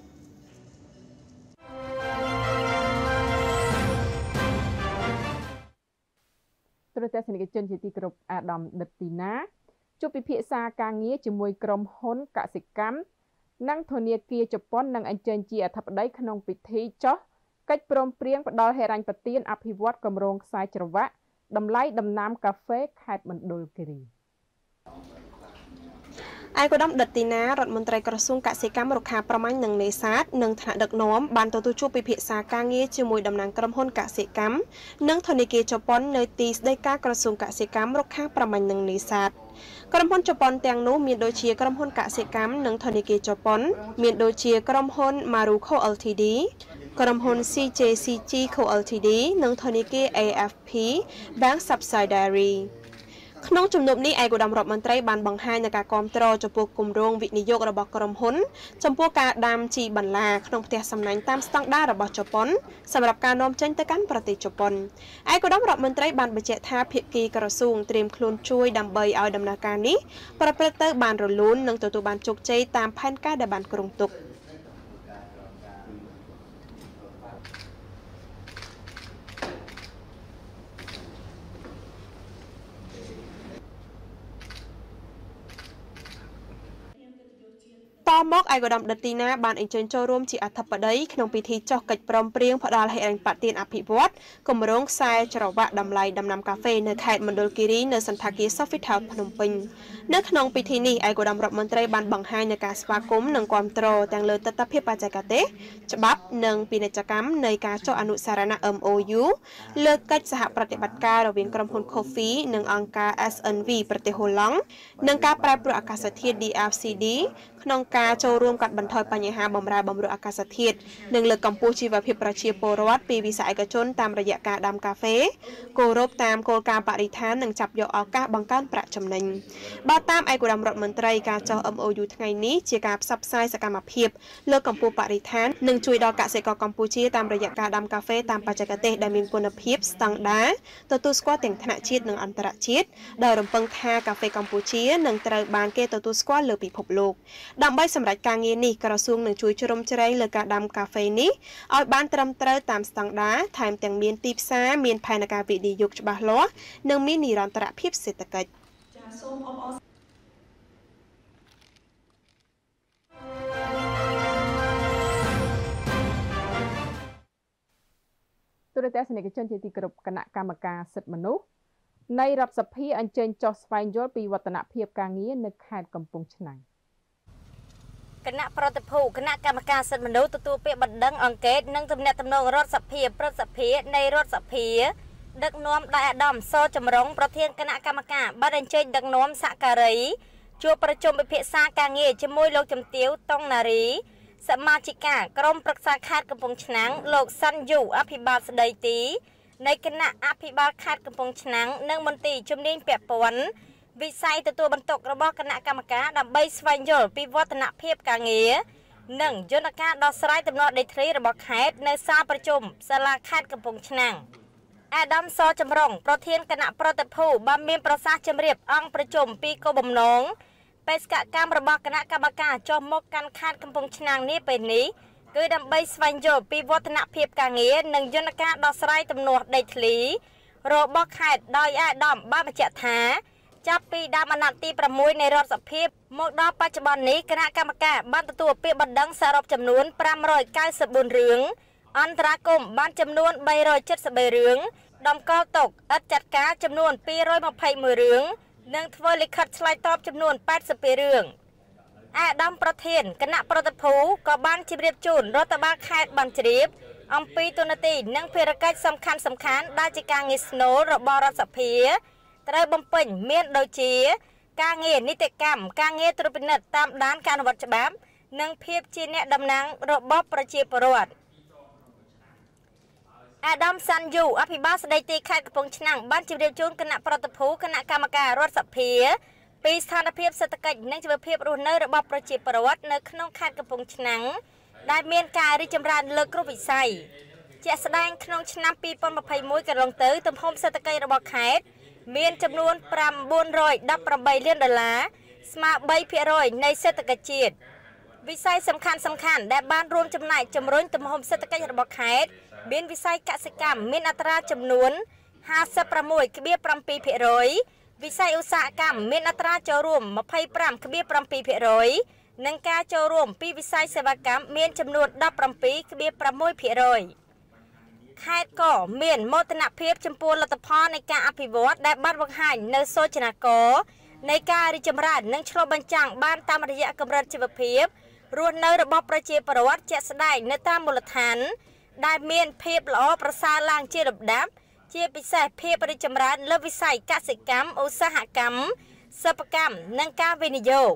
ទូរទស្សនិកជនជាទីគោរពអាដាមដិតទីណាជួបពិភាក្សាការងារជាមួយក្រុមហ៊ុនកសិកម្មនិងធនាគារជប៉ុននឹងអញ្ជើញជាអធិបតីក្នុងពិធីចុះកិច្ចព្រមព្រៀងផ្ដល់ហិរញ្ញប្បទានអភិវឌ្ឍគម្រោងខ្សែច្រវាក់តម្លៃដំណាំកាហ្វេខេត្តមណ្ឌលគិរីឯកឧត្តមដិតទីណារដ្ឋមន្ត្រីក្រសួងកសិកម្មរុក្ខាប្រមាញ់និងនេសាទនិងថ្នាក់ដឹកនាំបានទទួលជួបពិភាក្សាការងារជាមួយតំណាងក្រុមហ៊ុនកសិកម្មនិងធនាគារជប៉ុននៅទីស្តីការក្រសួងកសិកម្មរុក្ខាប្រមាញ់និងនេសាទក្រុមហ៊ុនជប៉ុនទាំងនោះមានដូចជាក្រុមហ៊ុនកសិកម្មនិងធនាគារជប៉ុនមានដូចជាក្រុមហ៊ុន Maruko អែល ទី ឌី ក្រុមហ៊ុន ស៊ី ជេ ស៊ី ជី Co អែល ទី ឌី និងធនាគារ เอ เอฟ พี Bank Subsidiary ក្នុងជំនួបនេះឯកឧត្តមរដ្ឋមន្ត្រីបានបង្ហាញនូវការគាំទ្រចំពោះគម្រោងវិនិយោគរបស់ក្រុមហ៊ុនចំពោះការដាំជីបន្លាក្នុងផ្ទះសំណាញ់តាមស្តង់ដាររបស់ជប៉ុនសម្រាប់ការនាំចេញទៅកាន់ប្រទេសជប៉ុនឯកឧត្តមរដ្ឋមន្ត្រីបានបញ្ជាក់ថាភាគីក្រសួងត្រៀមខ្លួនជួយដើម្បីឲ្យដំណើរការនេះប្រព្រឹត្តទៅបានរលូននិងទទួលបានជោគជ័យតាមផែនការដែលបានគ្រោងទុកតមកឯកឧត្តមដិតទីណាបានអញ្ជើញចូលរួមជាអធិបតីក្នុងពិធីចុះកិច្ចព្រមព្រៀងផ្ដល់ហិរញ្ញប្បទានអភិវឌ្ឍគម្រោងខ្សែច្រវាក់តម្លៃដំណាំកាហ្វេនៅខេត្តមណ្ឌលគិរីនៅសន្តាគារ Sofitel ភ្នំពេញនៅក្នុងពិធីនេះឯកឧត្តមរដ្ឋមន្ត្រីបានបង្ហាញនូវការស្វាគមន៍និងគាំទ្រទាំងលើទស្សនវិជ្ជាបច្ចេកទេសច្បាប់និងពាណិជ្ជកម្មនៃការចុះអនុស្សរណៈ M O U លើកិច្ចសហប្រតិបត្តិការរវាងក្រុមហ៊ុន Coffee និងអង្គការ S N V ប្រទេសហូឡង់និងការប្រែប្រួលអាកាសធាតុ D F C D ក្នុងការចូលរួមកាត់បន្ថយបញ្ហាបម្រែបម្រួលអាកាសធាតុនិងលើកកម្ពស់ជីវភាពប្រជាពលរដ្ឋពីវិស័យឯកជនតាមរយៈការដាំកាហ្វេគោរពតាមគោលការណ៍បរិស្ថាននិងចាប់យកឱកាសបង្កើនប្រាក់ចំណេញបើតាមឯកឧត្តមរដ្ឋមន្ត្រីការចុះ M O U ថ្ងៃនេះជាការផ្សព្វផ្សាយសកម្មភាពលើកកម្ពស់បរិស្ថាននិងជួយដល់កសិករកម្ពុជាតាមរយៈការដាំកាហ្វេតាមបច្ចេកទេសដែលមានគុណភាពស្តង់ដារទទួលស្គាល់ទាំងថ្នាក់ជាតិនិងអន្តរជាតិដោយរំពឹងថាកាហ្វេកម្ពុជានឹងត្រូវបានគេទទួលស្គាល់លើពិភពលោកដើម្បីសម្រេចការងារនេះក្រសួងនឹងជួយជ្រោមជ្រែងលើការដាំកាហ្វេនេះឲ្យបានត្រឹមត្រូវតាមស្តង់ដារថែមទាំងមានទីផ្សារមានផែនការវិនិយោគច្បាស់លាស់និងមាននិរន្តរភាពសេដ្ឋកិច្ចចាសសូមអបអរទូរទស្សនិកជនជាទីគោរពគណៈកម្មការសិទ្ធិមនុស្សនៃរដ្ឋសភាអញ្ជើញចុះស្វែងយល់ពីវឌ្ឍនភាពការងារនៅខេត្តកំពង់ឆ្នាំងគណៈប្រតិភូគណៈកម្មការសិទ្ធិមនុស្សទទួលពាក្យបណ្ដឹងអង្កេតនិងទំនាក់ទំនងរដ្ឋសភាព្រឹទ្ធសភានៃរដ្ឋសភាដឹកនាំដោយអាដាមសចម្រុងប្រធានគណៈកម្មការបានអញ្ជើញដឹកនាំសហការីជួបប្រជុំពិភាក្សាការងារជាមួយលោកជំទាវតុងណារីសមាជិកាក្រុមប្រឹក្សាខេត្តកំពង់ឆ្នាំងលោកសាន់យូអភិបាលស្ដីទីនៃគណៈអភិបាលខេត្តកំពង់ឆ្នាំងនិងមន្ទីរជំនាញពាក់ព័ន្ធវិស័យទទួលបន្ទុករបស់គណៈកម្មការដើម្បីស្វែងយល់ពីវឌ្ឍនភាពការងារនិងយន្តការដោះស្រាយទំនាស់ដីធ្លីរបស់ខេត្តនៅសាលប្រជុំសាលាខេត្តកំពង់ឆ្នាំងអាដាមសចម្រុងប្រធានគណៈប្រតិភូបានមានប្រសាសន៍ជម្រាបអង្គប្រជុំពីគោលបំណងបេសកកម្មរបស់គណៈកម្មការចុះមកកាន់ខេត្តកំពង់ឆ្នាំងនេះពេលនេះគឺដើម្បីស្វែងយល់ពីវឌ្ឍនភាពការងារនិងយន្តការដោះស្រាយទំនាស់ដីធ្លីរបស់ខេត្តដោយអាដាមបានបញ្ជាក់ថាចាប់ពីដើមអាណត្តិទីប្រាំមួយនៃរដ្ឋសភាមកដល់បច្ចុប្បន្ននេះគណៈកម្មការបានទទួលពាក្យបណ្ដឹងសរុបចំនួនប្រាំរយកៅសិបបួនរឿងអន្តរាគមន៍បានចំនួនបីរយចិតសិបបីរឿងដំកល់ទុកឥតចាត់ការចំនួនពីររយម្ភៃមួយរឿងនិងធ្វើលិខិតឆ្លើយតបចំនួនប៉ែតសិបពីររឿងអាដាមប្រធានគណៈប្រតិភូក៏បានជម្រាបជូនរដ្ឋបាលខេត្តបានជ្រាបអំពីទូនាទីនិងភារកិច្ចសំខាន់សំខាន់ដែលជាការងារស្នូលរបស់រដ្ឋសភាត្រូវបំពេញមានដូចជាការងារនីតិកម្មការងារត្រួតពិនិត្យតាមដានការអនុវត្តច្បាប់និងភាពជាអ្នកតំណាងរបស់ប្រជាពលរដ្ឋអាដាមសាន់យូអភិបាលស្ដីទីខេត្តកំពង់ឆ្នាំងបានជម្រាបជូនគណៈប្រតិភូគណៈកម្មការរដ្ឋសភាពីស្ថានភាពសេដ្ឋកិច្ចនិងជីវភាពរស់នៅរបស់ប្រជាពលរដ្ឋនៅក្នុងខេត្តកំពង់ឆ្នាំងដែលមានការរីកចម្រើនលើគ្រប់វិស័យជាក់ស្ដែងក្នុងឆ្នាំពីរពាន់ម្ភៃមួយកន្លងទៅទំហំសេដ្ឋកិច្ចរបស់ខេត្តមានចំនួនប្រាំបួនរយដប់ប្រាំបីលានដុល្លារស្មើបីភាគរយនៃសេដ្ឋកិច្ចជាតិវិស័យសំខាន់សំខាន់ដែលបានរួមចំណែកជំរុញទំហំសេដ្ឋកិច្ចរបស់ខេត្តមានវិស័យកសិកម្មមានអត្រាចំនួនห้าสิบหก ប្រាំពីរភាគរយវិស័យឧស្សាហកម្មមានអត្រាចូលរួមยี่สิบห้า ប្រាំពីរភាគរយនិងការចូលរួមពីវិស័យសេវាកម្មមានចំនួនដប់ប្រាំពីរ ប្រាំមួយភាគរយខេត្តក៏មានមោទនភាពចំពោះលទ្ធផលនៃការអភិវឌ្ឍដែលបានបង្ហាញនៅសូចនាករនៃការរីកចម្រើននិងឆ្លុះបញ្ចាំងបានតាមរយៈកម្រិតជីវភាពរស់នៅរបស់ប្រជាពលរដ្ឋជាក់ស្ដែងនៅតាមមូលដ្ឋានដែលមានភាពល្អប្រសើរឡើងជាលំដាប់ជាពិសេសភាពរីកចម្រើនលើវិស័យកសិកម្មឧស្សាហកម្មសិប្បកម្មនិងការវិនិយោគ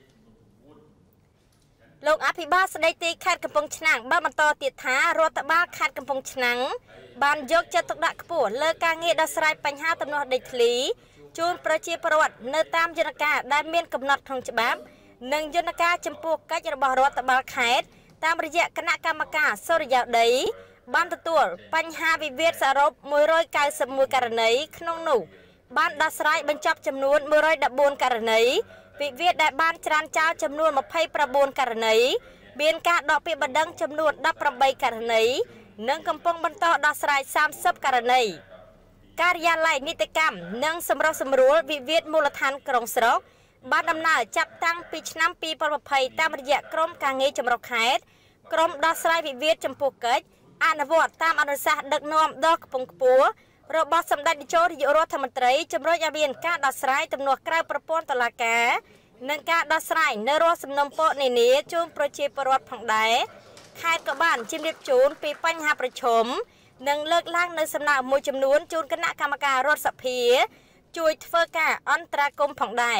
លោកអភិបាលស្ដីទីខេត្តកំពង់ឆ្នាំងបានបន្តទៀតថារដ្ឋបាលខេត្តកំពង់ឆ្នាំងបានយកចិត្តទុកដាក់ខ្ពស់លើការងារដោះស្រាយបញ្ហាទំនាស់ដីធ្លីជូនប្រជាពលរដ្ឋនៅតាមយន្តការដែលមានកំណត់ក្នុងច្បាប់និងយន្តការចំពោះកិច្ចរបស់រដ្ឋបាលខេត្តតាមរយៈគណៈកម្មការសុរិយោដីបានទទួលបញ្ហាវិវាទសរុបមួយរយเก้าสิบមួយករណីក្នុងនោះបានដោះស្រាយបញ្ចប់ចំនួនមួយរយដប់បួនករណីវិវាទដែលបានច្រានចោលចំនួនម្ភៃប្រាំបួនករណីមានការដកពាក្យបណ្ដឹងចំនួនដប់ប្រាំបីករណីនិងកំពុងបន្តដោះស្រាយសាមសិបករណីការិយាល័យនីតិកម្មនិងសម្រុះសម្រួលវិវាទមូលដ្ឋានក្រុងស្រុកបានដំណើរចាប់តាំងពីឆ្នាំពីរពាន់ยี่สิบតាមរយៈក្រមការងារចម្រុះខេត្តក្រមដោះស្រាយវិវាទចំពោះកិច្ចអនុវត្តតាមអនុសាសន៍ដឹកនាំដ៏ខ្ពង់ខ្ពស់របស់សម្ដេចនាយកនាយករដ្ឋមន្ត្រីជំរុញឲ្យមានការដោះស្រាយទំនាស់ក្រៅប្រព័ន្ធតុលាការនិងការដោះស្រាយនៅរាល់សំណុំពរនានាជូនប្រជាពលរដ្ឋផងដែរខេត្តក៏បានជម្រាបជូនពីបញ្ហាប្រឈមនិងលើកឡើងនៅសំណើមួយចំនួនជូនគណៈកម្មការរដ្ឋសភាជួយធ្វើការអន្តរាគមន៍ផងដែរ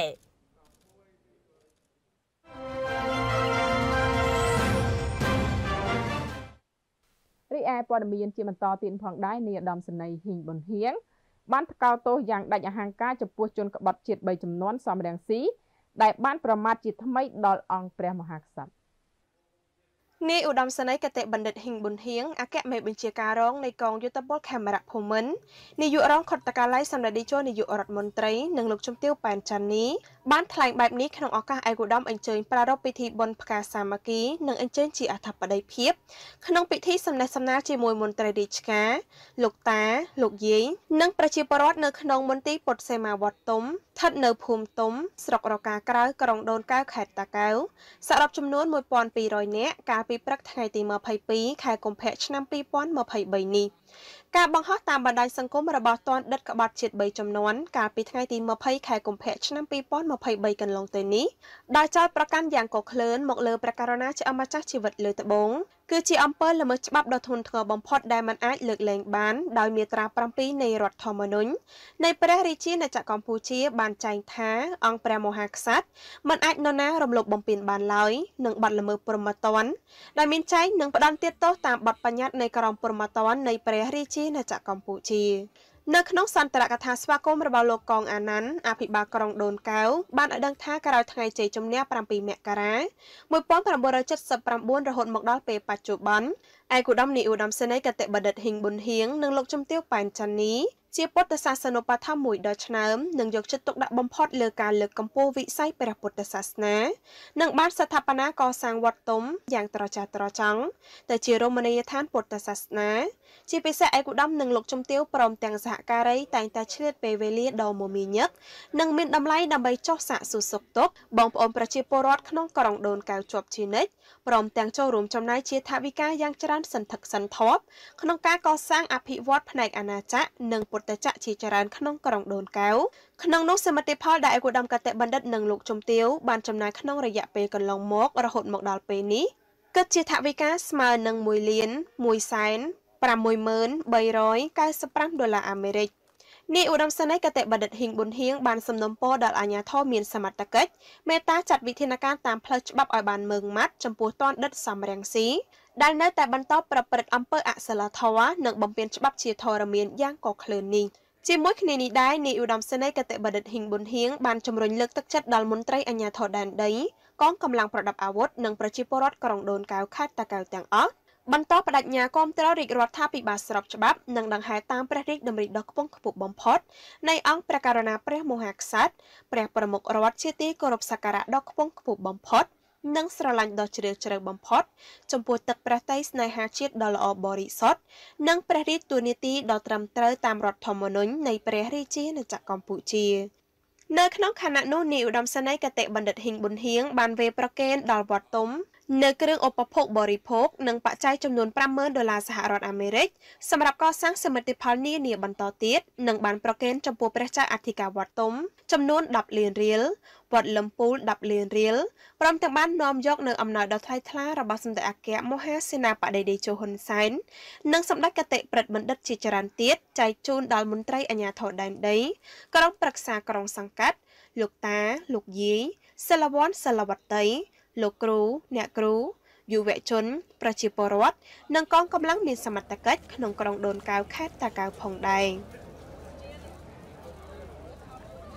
រីឯព័ត៌មានជាបន្តទៀតផងដែរនាយឧត្តមសេនីយ៍ហ៊ីងប៊ុនហៀងបានថ្កោលទោសយ៉ាងដាច់អហង្ការចំពោះជនក្បត់ជាតិបីចំនួនសំរងស៊ីដែលបានប្រមាថជាថ្មីដល់អង្គព្រះមហាក្សត្រនាយឧត្តមសេនីយ៍គតិបណ្ឌិតហ៊ីងប៊ុនហៀងអគ្គមេបញ្ជាការរងនៃកងយុទ្ធពលខេមរៈភូមិន្ទនាយករងខុទ្ទកាល័យសម្ដេចនាយកនាយករដ្ឋមន្ត្រីនិងលោកជំទាវប៉ែនច័ន្ទនីបានថ្លែងបែបនេះក្នុងឱកាសឯកឧត្តមអញ្ជើញប្រារព្ធពិធីបុណ្យផ្កាសាមគ្គីនិងអញ្ជើញជាអធិបតីភាពក្នុងពិធីសំណេះសំណាលជាមួយមន្ត្រីរាជការលោកតាលោកយាយនិងប្រជាពលរដ្ឋនៅក្នុងមន្ទីរពុទ្ធសេមាវត្តទុំស្ថិតនៅភូមិទុំស្រុករកាក្រៅក្រុងដូនកែវខេត្តតាកែវសរុបចំនួនមួយពាន់ពីររយនាក់កាលពីព្រឹកថ្ងៃទីยี่สิบสองខែកុម្ភៈឆ្នាំពីរពាន់ยี่สิบสามនេះការបង្ហោះតាមបណ្ដាញសង្គមរបស់ទាន់ដិតក្បត់ជាតិបីចំនួនកាលពីថ្ងៃទីยี่สิบខែកុម្ភៈឆ្នាំពីរពាន់ยี่สิบสามកន្លងទៅនេះដោយចោទប្រកាន់យ៉ាងកក្លឿនមកលើព្រះករុណាឆ្អឹងម្ចាស់ជីវិតលើត្បូងគឺជាអំពើល្មើសច្បាប់ដ៏ធ្ងន់ធ្ងរបំផុតដែលមិនអាចលើកលែងបានដោយមាត្រាប្រាំពីរនៃរដ្ឋធម្មនុញ្ញនៃព្រះរាជាណាចក្រកម្ពុជាបានចែងថាអង្គព្រះមហាក្សត្រមិនអាចនរណារំលោភបំពានបានឡើយនឹងបទល្មើសព្រហ្មទណ្ឌដែលមានចែងនឹងផ្ដន្ទាទោសតាមបទបញ្ញត្តិនៃក្រមព្រហ្មទណ្ឌនៃព្រះរាជាណាចក្រកម្ពុជានៅក្នុងសន្ទរកថាស្វាគមន៍របស់លោកកងអាណាន់អភិបាលក្រុងដូនកែវបានឲ្យដឹងថាក្រោយថ្ងៃជ័យជំនះប្រាំពីរមករាមួយពាន់ប្រាំមួយរយ칠សិបប្រាំបួនរហូតមកដល់ពេលបច្ចុប្បន្នឯកឧត្តមនាយឧត្តមសេនីយ៍គតិបណ្ឌិតហ៊ីងប៊ុនហៀងនិងលោកជំទាវប៉ែនច័ន្ទនីជាពុទ្ធសាសនូបត្ថម្ភមួយដ៏ឆ្នើមនិងយកចិត្តទុកដាក់បំផុតលើការលើកកម្ពស់វិស័យព្រះពុទ្ធសាសនានិងបានស្ថាបនាកសាងវត្តទុំយ៉ាងត្រចះត្រចង់ទៅជារមណីយដ្ឋានពុទ្ធសាសនាជាពិសេសឯកឧត្តមនិងលោកជំទាវព្រមទាំងសហការីតែងតែឆ្លៀតពេលវេលាដ៏មមាញឹកនិងមានតម្លៃដើម្បីចុះសាកសួរសុខទុក្ខបងប្អូនប្រជាពលរដ្ឋក្នុងក្រុងដូនកែវជាប់ជានិច្ចព្រមទាំងចូលរួមចំណែកជាថវិកាយ៉ាងច្រើនសន្ធឹកសន្ធាប់ក្នុងការកសាងអភិវឌ្ឍផ្នែកអាណាចក្រនិងពុទ្ធចក្រជាច្រើនក្នុងក្រុងដូនកែវក្នុងនោះសមិទ្ធផលដែលឯកឧត្តមគតិបណ្ឌិតនិងលោកជំទាវបានចំណាយក្នុងរយៈពេលកន្លងមករហូតមកដល់ពេលនេះគិតជាថវិកាស្មើនឹងមួយលានមួយសែនប្រាំមួយម៉ឺនបីរយកៅសិបប្រាំដុល្លារអាមេរិកនាយឧត្តមសេនីយ៍គតិបណ្ឌិតហ៊ីងប៊ុនហៀងបានសំណូមពរដល់អាជ្ញាធរមានសមត្ថកិច្ចមេត្តាចាត់វិធានការតាមផ្លូវច្បាប់ឲ្យបានម៉ឺងម៉ាត់ចំពោះទាន់ដិតសំរងស៊ីដែលនៅតែបន្តប្រព្រឹត្តអំពើអសិលធម៌និងបំពានច្បាប់ជាធរមានយ៉ាងកក្លឿននេះជាមួយគ្នានេះដែរនាយឧត្តមសេនីយ៍គតិបណ្ឌិតហ៊ីងប៊ុនហៀងបានជំរុញលើកទឹកចិត្តដល់មន្ត្រីអាជ្ញាធរដែនដីកងកម្លាំងប្រដាប់អាវុធនិងប្រជាពលរដ្ឋក្រុងដូនកែវខេត្តតាកែវទាំងអស់បន្តបដិញ្ញាគាំទ្ររាជរដ្ឋាភិបាលស្របច្បាប់និងដង្ហែតាមព្រះរាជតម្រិះដ៏ខ្ពង់ខ្ពស់បំផុតនៃអង្គព្រះករុណាព្រះមហាក្សត្រព្រះប្រមុខរដ្ឋជាទីគោរពសក្ការៈដ៏ខ្ពង់ខ្ពស់បំផុតនិងស្រឡាញ់ដ៏ជ្រាលជ្រៅបំផុតចំពោះទឹកព្រះទ័យស្នេហាជាតិដ៏ល្អបរិសុទ្ធនិងព្រះរាជទូនីតិដ៏ត្រឹមត្រូវតាមរដ្ឋធម្មនុញ្ញនៃព្រះរាជាណាចក្រកម្ពុជានៅក្នុងខណៈនោះនាយឧត្តមសេនីយ៍គតិបណ្ឌិតហ៊ីងប៊ុនហៀងបានវេប្រកេនដល់វត្តទុំនៅគ្រឿងឧបភោគបរិភោគនិងបច្ច័យចំនួនប្រាំម៉ឺនដុល្លារសហរដ្ឋអាមេរិកសម្រាប់កសាងសមិទ្ធផលនានាបន្តទៀតនិងបានប្រកេនចំពោះព្រះចៅអធិការវត្តទុំចំនួនដប់លានរៀលវត្តលំពូលដប់លានរៀលព្រមទាំងបាននាំយកនៅអំណោយដ៏ថ្លៃថ្លារបស់សម្ដេចអគ្គមហាសេនាបតីតេជោហ៊ុនសែននិងសម្ដេចគតិប្រិទ្ធបណ្ឌិតជាច្រើនទៀតចែកជូនដល់មន្ត្រីអាជ្ញាធរដែនដីក្រុមប្រឹក្សាក្រុងសង្កាត់លោកតាលោកយាយសិលវ័នសិលវត្តីលោកគ្រូអ្នកគ្រូយុវជនប្រជាពលរដ្ឋនិងកងកម្លាំងមានសមត្ថកិច្ចក្នុងក្រុងដូនកែវខេត្តតាកែវផងដែរ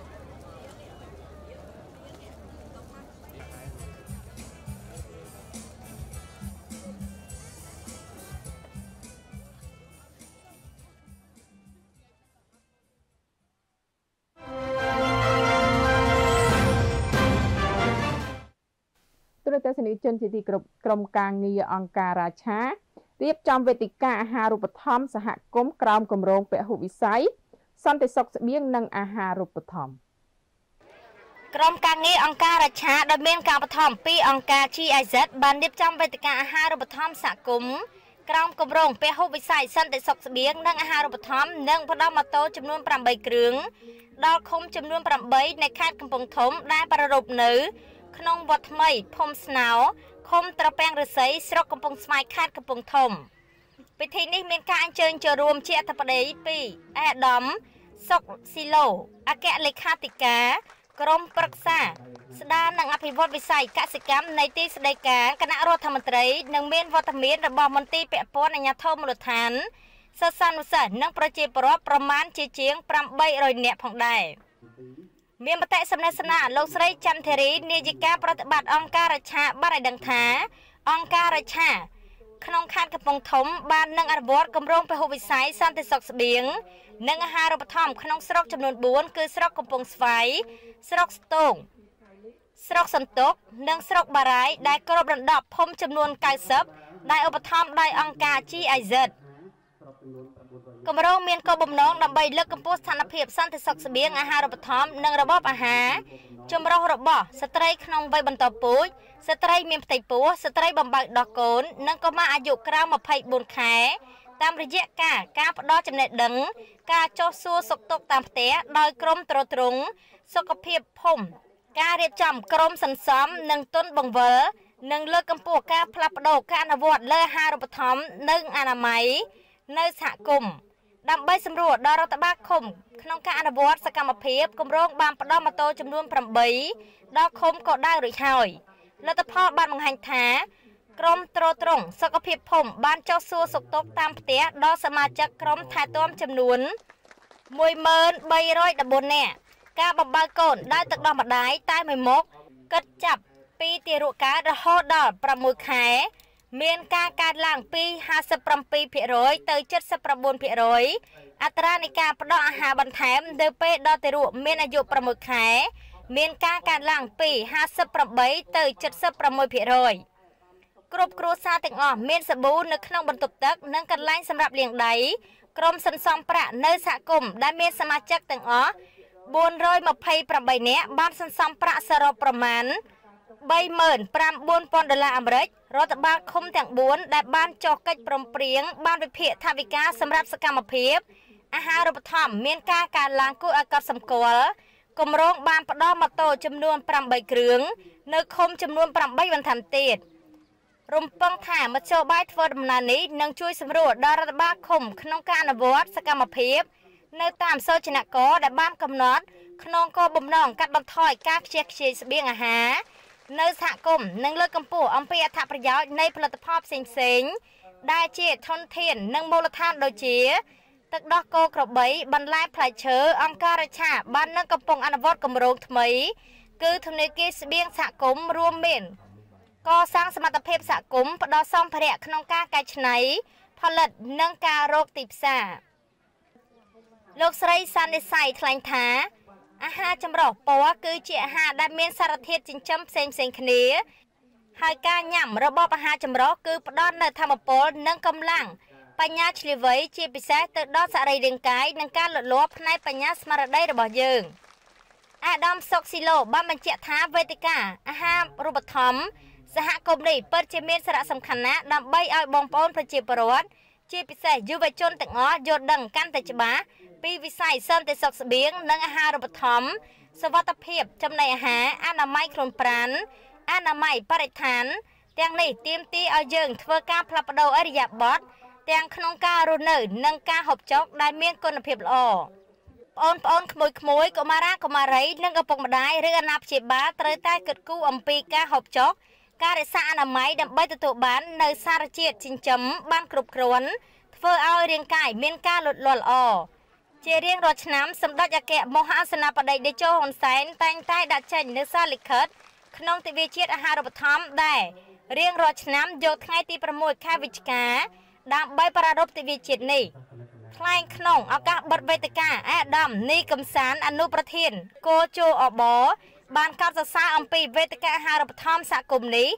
សនិកជនជាទីគោរពក្រុមការងារអង្គការរាឆារៀបចំវេទិកាអាហារូបត្ថម្ភសហគមន៍ក្រោមគម្រោងពហុវិស័យសន្តិសុខស្បៀងនិងអាហារូបត្ថម្ភក្រុមការងារអង្គការរាឆាដែលមានការបឋមពីអង្គការ G I Z បានរៀបចំវេទិកាអាហារូបត្ថម្ភសហគមន៍ក្រោមគម្រោងពហុវិស័យសន្តិសុខស្បៀងនិងអាហារូបត្ថម្ភនិងផ្ដល់ម៉ូតូចំនួនប្រាំបីគ្រឿងដល់ឃុំចំនួនប្រាំបីនៅខេត្តកំពង់ធំដែលប្រារព្ធនៅក្នុងវត្តថ្មីភូមិស្នោឃុំត្រពាំងឫស្សីស្រុកកំពង់ស្វាយខេត្តកំពង់ធំពិធីនេះមានការអញ្ជើញចូលរួមជាអធិបតីពីអាដាមសុកស៊ីឡូអគ្គលេខាធិការក្រមប្រឹក្សាស្ដារនិងអភិវឌ្ឍវិស័យកសិកម្មនៃទីស្តីការគណៈរដ្ឋមន្ត្រីនិងមានវត្តមានរបស់មន្ត្រីពាក់ព័ន្ធអាជ្ញាធរមូលដ្ឋានសិស្សានុសិស្សនិងប្រជាពលរដ្ឋប្រមាណជាជាងប្រាំបីរយនាក់ផងដែរមានមតិសំណេះសំណាលលោកស្រីចន្ទធារីនាយិកាប្រតិបត្តិអង្គការរាឆាបានឲ្យដឹងថាអង្គការរាឆាក្នុងខេត្តកំពង់ធំបាននឹងអនុវត្តគម្រោងពហុវិស័យសន្តិសុខស្បៀងនិងអាហារូបត្ថម្ភក្នុងស្រុកចំនួនបួនគឺស្រុកកំពង់ស្វាយស្រុកស្ទងស្រុកសន្ទុកនិងស្រុកបារាយដែលគ្របដណ្ដប់ភូមិចំនួនកៅសិបដែលឧបត្ថម្ភដោយអង្គការ G I Z គម្រោងមានគោលបំណងដើម្បីលើកកម្ពស់ស្ថានភាពសន្តិសុខស្បៀងអាហារូបត្ថម្ភនិងរបបអាហារចម្រុះរបស់ស្ត្រីក្នុងវ័យបន្តពូជស្ត្រីមានផ្ទៃពោះស្ត្រីបំបើកដោះកូននិងកុមារអាយុក្រោមម្ភៃបួនខែតាមរយៈការការផ្ដល់ចំណេះដឹងការចុះសួរសុខទុក្ខតាមផ្ទះដោយក្រុមទ្រទ្រង់សុខភាពភូមិការរៀបចំក្រុមសន្សំនិងទុនបង្វិលនិងលើកកម្ពស់ការផ្លាស់ប្ដូរការអនុវត្តលើអាហារូបត្ថម្ភនិងអនាម័យនៅសហគមន៍ដើម្បីសម្រួលដល់រដ្ឋបាលឃុំក្នុងការអនុវត្តសកម្មភាពគម្រោងបានផ្ដល់ម៉ូតូចំនួនប្រាំបីដល់ឃុំក៏ដៅរួចហើយលទ្ធផលបានបង្ហាញថាក្រុមទ្រទ្រង់សុខភាពភូមិបានចុះសួរសុខទុក្ខតាមផ្ទះដល់សមាជិកក្រុមថែទាំចំនួនមួយម៉ឺនបីរយដប់បួននាក់ការបំបើកូនដោយទឹកដោះម្ដាយតែមួយមុខគិតចាប់ពីទារកកើតរហូតដល់ប្រាំមួយខែមានការកើនឡើងពីហាសិបប្រាំពីរភាគរយទៅជិតសិប៩ភាគរយអត្រានៃការផ្ដល់អាហារបន្ថែមនៅពេលដល់ទារកមានអាយុប្រាំមួយខែមានការកើនឡើងពីហាសិបប្រាំបីទៅជិតសិបប្រាំមួយភាគរយគ្រប់គ្រួសារទាំងអស់មានសាប៊ូនៅក្នុងបន្ទប់ទឹកនិងកន្លែងសម្រាប់លាងដៃក្រុមសន្សំប្រាក់នៅសហគមន៍ដែលមានសមាជិកទាំងអស់បួនរយម្ភៃប្រាំបីនាក់បានសន្សំប្រាក់សរុបប្រមាណបីម៉ឺនប្រាំបួនពាន់ដុល្លារអាមេរិករដ្ឋបាលឃុំទាំងបួនដែលបានចុះកិច្ចព្រមព្រៀងបានវិភាគថវិកាសម្រាប់សកម្មភាពអាហារូបត្ថម្ភមានការកើនឡើងគួរឲ្យកត់សម្គាល់គម្រោងបានផ្ដល់ម៉ូតូចំនួនប្រាំបីគ្រឿងនៅឃុំចំនួនប្រាំបីបន្ថែមទៀតរំពឹងថាមធ្យោបាយធ្វើដំណើរនេះនឹងជួយសម្រួលដល់រដ្ឋបាលឃុំក្នុងការអនុវត្តសកម្មភាពនៅតាមសូចនាករដែលបានកំណត់ក្នុងគោលបំណងកាត់បន្ថយការខ្ជះខ្ជាយស្បៀងអាហារនៅសហគមន៍និងលើកកម្ពស់អំពីអត្ថប្រយោជន៍នៃផលិតផលផ្សេងៗដែលជាធនធាននិងមូលដ្ឋានដូចជាទឹកដោះគោក្របីបន្លែផ្លែឈើអង្គការរាឆាបាននឹងកំពុងអនុវត្តគម្រោងថ្មីគឺធនាគារស្បៀងសហគមន៍រួមមានកសាងសមត្ថភាពសហគមន៍ផ្ដល់សម្ភារៈក្នុងការកែច្នៃផលិតនិងការរកទីផ្សារលោកស្រីសានិស័យថ្លែងថាអាហារចម្រុះពណ៌គឺជាអាហារដែលមានសារធាតុចិញ្ចឹមផ្សេងៗគ្នាហើយការញ៉ាំរបបអាហារចម្រុះគឺផ្ដល់នូវថាមពលនិងកម្លាំងបញ្ញាឈ្លាសវៃជាពិសេសទៅដល់សរីរាង្គកាយនិងការលូតលាស់ផ្នែកបញ្ញាស្មារតីរបស់យើងអាដាមសុកស៊ីឡូបានបញ្ជាក់ថាវេទិកាអាហារូបត្ថម្ភសហគមន៍នេះពិតជាមានសារៈសំខាន់ណាស់ដើម្បីឲ្យបងប្អូនប្រជាពលរដ្ឋជាពិសេសយុវជនទាំងអស់យល់ដឹងកាន់តែច្បាស់ពីវិស័យសន្តិសុខស្បៀងនិងអាហារូបត្ថម្ភសុវត្ថិភាពចំណីអាហារអនាម័យខ្លួនប្រាណអនាម័យបរិស្ថានទាំងនេះទាមទារឲ្យយើងធ្វើការផ្លាស់ប្ដូរឥរិយាបថទាំងក្នុងការរស់នៅនិងការហូបចុកដែលមានគុណភាពល្អបងប្អូនក្មួយក្មួយកុមារាកុមារីនិងឪពុកម្ដាយឬអាណាព្យាបាលត្រូវតែគិតគូរអំពីការហូបចុកការរក្សាអនាម័យដើម្បីទទួលបាននូវសារជាតិចិញ្ចឹមបានគ្រប់គ្រាន់ធ្វើឲ្យរាងកាយមានការលូតលាស់ល្អជារៀងរាល់ឆ្នាំសម្ដេចអគ្គមហាសេនាបតីតេជោហ៊ុនសែនតែងតែដាក់ចេញនូវសារលិខិតក្នុងទិវាជាតិអាហារូបត្ថម្ភដែលរៀងរាល់ឆ្នាំយកថ្ងៃទីប្រាំមួយខែវិច្ឆិកាដើម្បីប្រារព្ធទិវាជាតិនេះថ្លែងក្នុងឱកាសបិទវេទិកាអាដាមនីកំសានអនុប្រធានកោជោអបបានកោតសរសើរអំពីវេទិកាអាហារូបត្ថម្ភសហគមន៍នេះ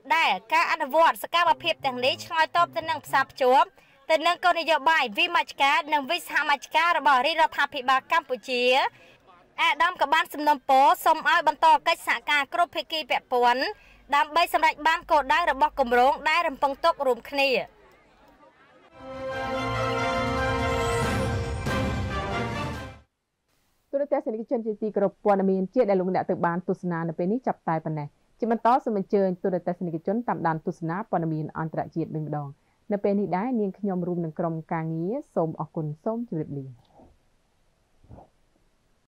ដែលការអនុវត្តសកម្មភាពទាំងនេះឆ្លើយតបទៅនឹងផ្សារភ្ជាប់ទៅនឹងគោលនយោបាយវិមជ្ឈការនិងវិសហមជ្ឈការរបស់រាជរដ្ឋាភិបាលកម្ពុជាអាដាមក៏បានសំណូមពរសូមឲ្យបន្តកិច្ចសហការគ្រប់ភាគីពាក់ព័ន្ធដើម្បីសម្រេចបានគោលដៅរបស់គម្រោងដែលរំពឹងទុករួមគ្នាទូរទស្សនិកជនជាទីគោរពព័ត៌មានជាតិដែលលោកអ្នកទៅបានទស្សនានៅពេលនេះចាប់តែប៉ុណ្ណេះជាបន្តសូមអញ្ជើញទូរទស្សនិកជនតាមដានទស្សនាព័ត៌មានអន្តរជាតិវិញម្ដងនៅពេលនេះដែរនាងខ្ញុំរួមនឹងក្រុមការងារសូមអរគុណសូមជម្រាបលា